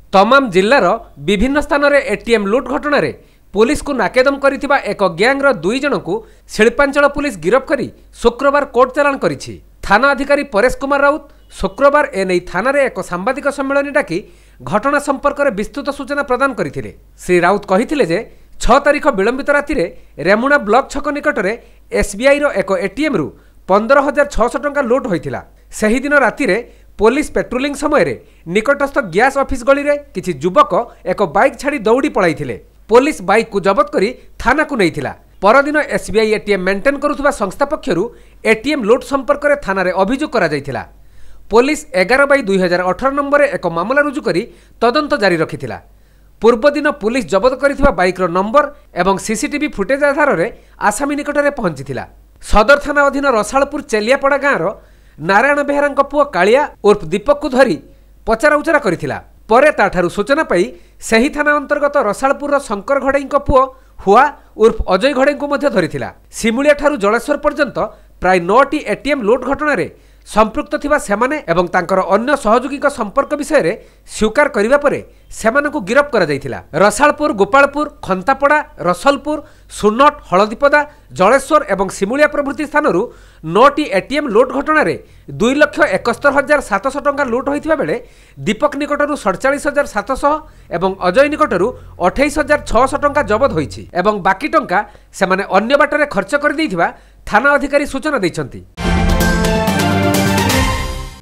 तमाम जिल्लार विभिन्न स्थान में एटीएम लुट घटना रे पुलिस को नाकेदम करिथिबा एक गैंगर 2 जन को शिल्पांचल पुलिस गिरफ करी शुक्रवार कोर्ट चालाण करिछि। थाना अधिकारी परेश कुमार राउत शुक्रवार एने थाना रे एक सांबादिक सम्मेलन डाकी घटना संपर्क में विस्तृत सूचना प्रदान करथिले। श्री राउत कहिथिले जे 6 तारिख विलंबित राति रे रेमुणा ब्लॉक छक निकट में एसबीआई रो एक एटीएम रु 15,600 टंका लुट होइथिला। सेही दिन राति रे पुलिस पेट्रोलिंग समय रे निकटस्थ गैस ऑफिस गली रे किछि युवक एक बाइक छाड़ी दौड़ी पळाइथिले। पुलिस बाइक को जबत करी थाना को नैथिला। परदिन एसबीआई एटीएम मेंटेन करुथुबा संस्था पक्षरु एटीएम लुट संपर्क में थाना रे अभियोग करा जायथिला। पुलिस 11/2018 नंबर एक मामला रुजु करी तदंत जारी रखिथिला। पूर्व दिन पुलिस जबत करिथिबा बाइक रो नंबर एवं सीसीटीवी फुटेज आधार रे आसामी निकट में पहुंचीथिला। सदर थाना अधीन रसालपुर चेलियापड़ा गाँव नारायण बेहेरा पुओ कालिया उर्फ दीपक को धरी पचरा उचरा करिथिला। परे ताठारु सूचना पाई सही थाना अंतर्गत रसालपुर शंकर घड़ई पुओ हुआ उर्फ अजय घड़ई को मध्य धरिथिला। सिमुलिया ठारू जलेश्वर पर्यंत प्राय 9टी एटीएम लुट घटना रे संपृक्त थिबा सेमाने एवं तांकर अन्य सहयोगी संपर्क विषय रे स्वीकार करिबा परे सेमानकु गिरफ करा जायथिला। रसालपुर, गोपालपुर, खंतापड़ा, रसलपुर, सुनट, हलदीपदा, जलेश्वर एवं सिमुलिया प्रभृति स्थानरू 9टी एटीएम लुट घटना रे 2,71,700 टंका लुट होइथिबा बेले दीपक निकटरू 47,700 एवं अजय निकटरू 28,600 टंका जबत होइछि एवं बाकी टंका सेमाने अन्य बाटरे खर्च कर दैथिबा थाना अधिकारी सूचना दैछंती।